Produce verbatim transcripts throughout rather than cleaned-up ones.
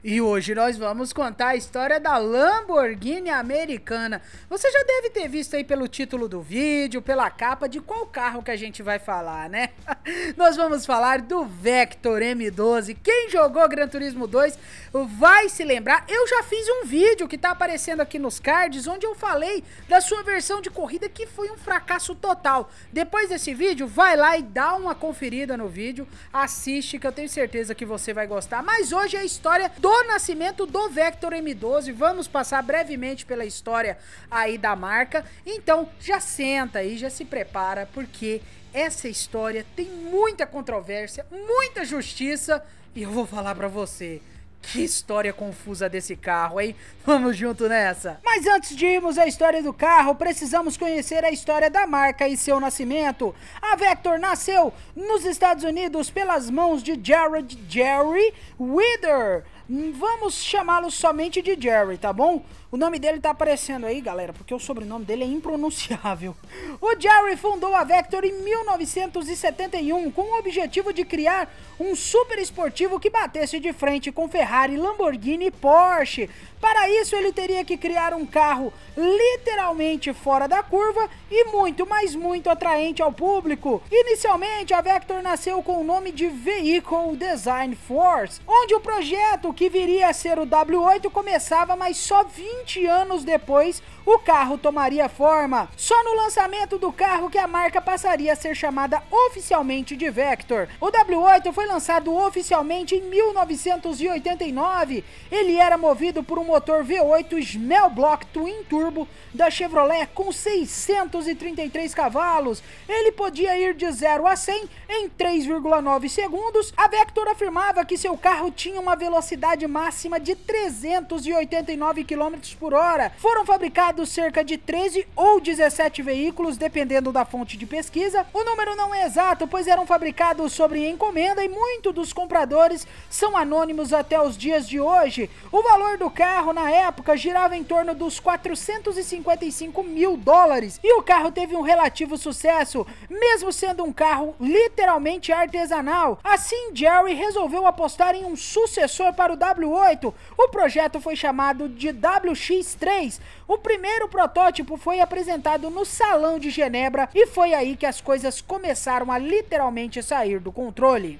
E hoje nós vamos contar a história da Lamborghini americana. Você já deve ter visto aí pelo título do vídeo, pela capa, de qual carro que a gente vai falar, né? Nós vamos falar do Vector M doze. Quem jogou Gran Turismo dois vai se lembrar. Eu já fiz um vídeo que tá aparecendo aqui nos cards, onde eu falei da sua versão de corrida, que foi um fracasso total. Depois desse vídeo, vai lá e dá uma conferida no vídeo, assiste, que eu tenho certeza que você vai gostar. Mas hoje é a história do O nascimento do Vector M doze. Vamos passar brevemente pela história aí da marca. Então já senta aí, já se prepara, porque essa história tem muita controvérsia, muita justiça, e eu vou falar pra você, que história confusa desse carro, hein? Vamos junto nessa! Mas antes de irmos à história do carro, precisamos conhecer a história da marca e seu nascimento. A Vector nasceu nos Estados Unidos pelas mãos de Jared Jerry Wither. Vamos chamá-lo somente de Jerry, tá bom? O nome dele tá aparecendo aí, galera, porque o sobrenome dele é impronunciável. O Jerry fundou a Vector em mil novecentos e setenta e um com o objetivo de criar um super esportivo que batesse de frente com Ferrari, Lamborghini e Porsche. Para isso, ele teria que criar um carro literalmente fora da curva e muito, mas muito atraente ao público. Inicialmente, a Vector nasceu com o nome de Vehicle Design Force, onde o projeto, que viria a ser o W oito, começava, mas só vinte anos depois o carro tomaria forma. Só no lançamento do carro que a marca passaria a ser chamada oficialmente de Vector. O W oito foi lançado oficialmente em mil novecentos e oitenta e nove. Ele era movido por um motor V oito Small Block Twin Turbo da Chevrolet com seiscentos e trinta e três cavalos. Ele podia ir de zero a cem em três vírgula nove segundos. A Vector afirmava que seu carro tinha uma velocidade máxima de trezentos e oitenta e nove quilômetros por hora. Foram fabricados cerca de treze ou dezessete veículos, dependendo da fonte de pesquisa. O número não é exato, pois eram fabricados sobre encomenda e muitos dos compradores são anônimos até os dias de hoje. O valor do carro na época girava em torno dos quatrocentos e cinquenta e cinco mil dólares e o carro teve um relativo sucesso, mesmo sendo um carro literalmente artesanal. Assim, Jerry resolveu apostar em um sucessor para o W oito. O projeto foi chamado de W X três. O primeiro protótipo foi apresentado no Salão de Genebra e foi aí que as coisas começaram a literalmente sair do controle.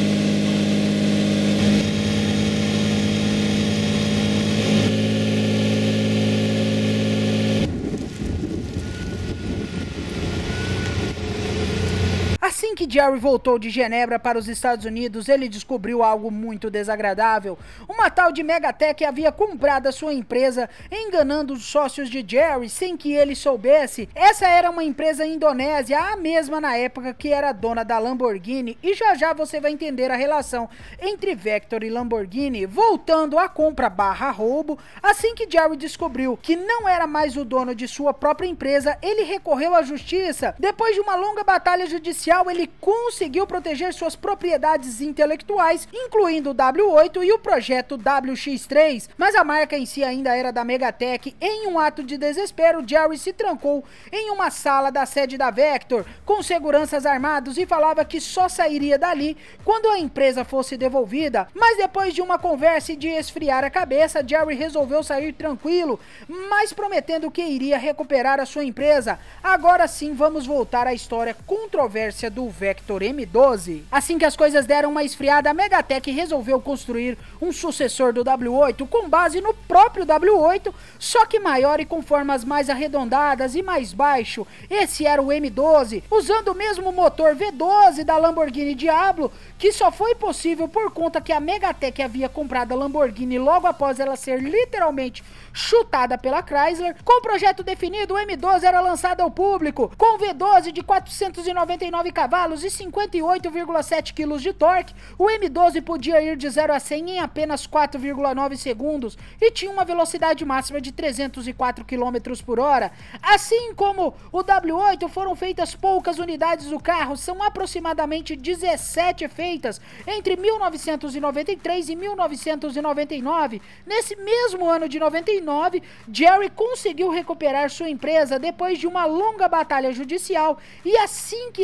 Assim que Jerry voltou de Genebra para os Estados Unidos, ele descobriu algo muito desagradável. Uma tal de Megatech havia comprado a sua empresa, enganando os sócios de Jerry sem que ele soubesse. Essa era uma empresa indonésia, a mesma na época que era dona da Lamborghini, e já já você vai entender a relação entre Vector e Lamborghini. Voltando à compra barra roubo, assim que Jerry descobriu que não era mais o dono de sua própria empresa, ele recorreu à justiça. Depois de uma longa batalha judicial, ele conseguiu proteger suas propriedades intelectuais, incluindo o W oito e o projeto W X três, mas a marca em si ainda era da Megatech. Em um ato de desespero, Jerry se trancou em uma sala da sede da Vector, com seguranças armados, e falava que só sairia dali quando a empresa fosse devolvida. Mas depois de uma conversa e de esfriar a cabeça, Jerry resolveu sair tranquilo, mas prometendo que iria recuperar a sua empresa. Agora sim, vamos voltar à história controversa do Vector M doze. Assim que as coisas deram uma esfriada, a Megatech resolveu construir um sucessor do W oito com base no próprio W oito, só que maior e com formas mais arredondadas e mais baixo. Esse era o M doze, usando o mesmo motor V doze da Lamborghini Diablo, que só foi possível por conta que a Megatech havia comprado a Lamborghini logo após ela ser literalmente chutada pela Chrysler. Com o projeto definido, o M doze era lançado ao público com V doze de quatrocentos e noventa e nove cavalos e cinquenta e oito vírgula sete quilos de torque. O M doze podia ir de zero a cem em apenas quatro vírgula nove segundos e tinha uma velocidade máxima de trezentos e quatro quilômetros por hora. Assim como o W oito, foram feitas poucas unidades do carro, são aproximadamente dezessete feitas entre mil novecentos e noventa e três e mil novecentos e noventa e nove. Nesse mesmo ano de noventa e nove, Jerry conseguiu recuperar sua empresa depois de uma longa batalha judicial, e assim que ele recuperou,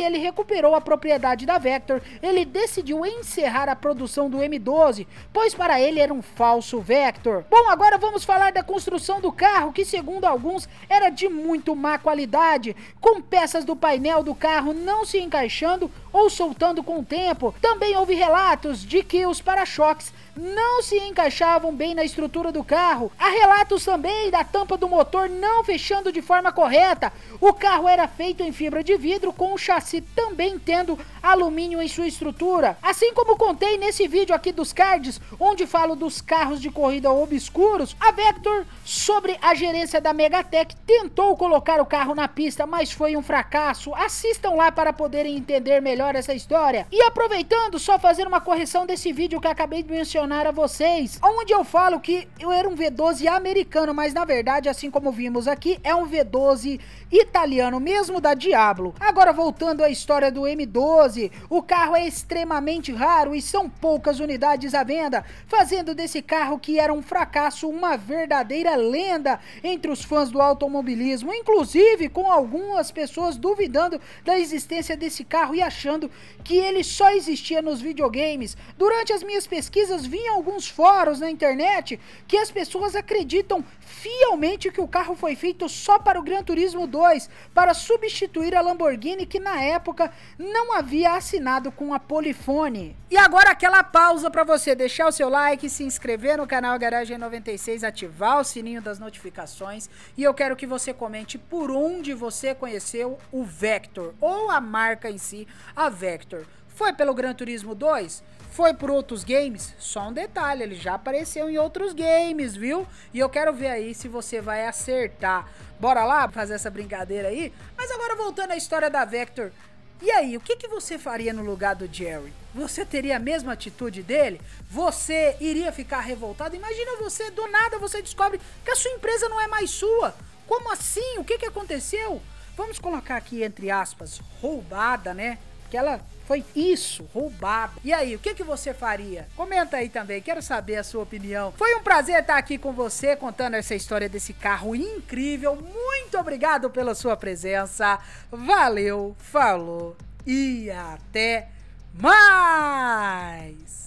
recuperou a propriedade da Vector, ele decidiu encerrar a produção do M doze, pois para ele era um falso Vector. Bom, agora vamos falar da construção do carro, que segundo alguns era de muito má qualidade, com peças do painel do carro não se encaixando ou soltando com o tempo. Também houve relatos de que os para-choques não se encaixavam bem na estrutura do carro. Há relatos também da tampa do motor não fechando de forma correta. O carro era feito em fibra de vidro, com o chassi também tendo alumínio em sua estrutura. Assim como contei nesse vídeo aqui dos cards, onde falo dos carros de corrida obscuros, a Vector, sobre a gerência da Megatech, tentou colocar o carro na pista, mas foi um fracasso. Assistam lá para poderem entender melhor essa história. E aproveitando, só fazer uma correção desse vídeo que acabei de mencionar a vocês, onde eu falo que eu era um V doze americano, mas na verdade, assim como vimos aqui, é um V doze italiano mesmo, da Diablo. Agora voltando à história do M doze, o carro é extremamente raro e são poucas unidades à venda, fazendo desse carro, que era um fracasso, uma verdadeira lenda entre os fãs do automobilismo, inclusive com algumas pessoas duvidando da existência desse carro e achando que ele só existia nos videogames. Durante as minhas pesquisas vi em alguns fóruns na internet que as pessoas acreditam fielmente que o carro foi feito só para o Gran Turismo dois, para substituir a Lamborghini, que na época não havia assinado com a Polyphony. E agora aquela pausa para você deixar o seu like, se inscrever no canal Garagem noventa e seis, ativar o sininho das notificações, e eu quero que você comente por onde você conheceu o Vector, ou a marca em si, a Vector. Foi pelo Gran Turismo dois? Foi por outros games? Só um detalhe, ele já apareceu em outros games, viu? E eu quero ver aí se você vai acertar. Bora lá fazer essa brincadeira aí? Mas agora voltando à história da Vector. E aí, o que, que você faria no lugar do Jerry? Você teria a mesma atitude dele? Você iria ficar revoltado? Imagina você, do nada você descobre que a sua empresa não é mais sua. Como assim? O que, que aconteceu? Vamos colocar aqui entre aspas, roubada, né? Que ela foi isso, roubada. E aí, o que, que você faria? Comenta aí também, quero saber a sua opinião. Foi um prazer estar aqui com você, contando essa história desse carro incrível. Muito obrigado pela sua presença. Valeu, falou e até mais!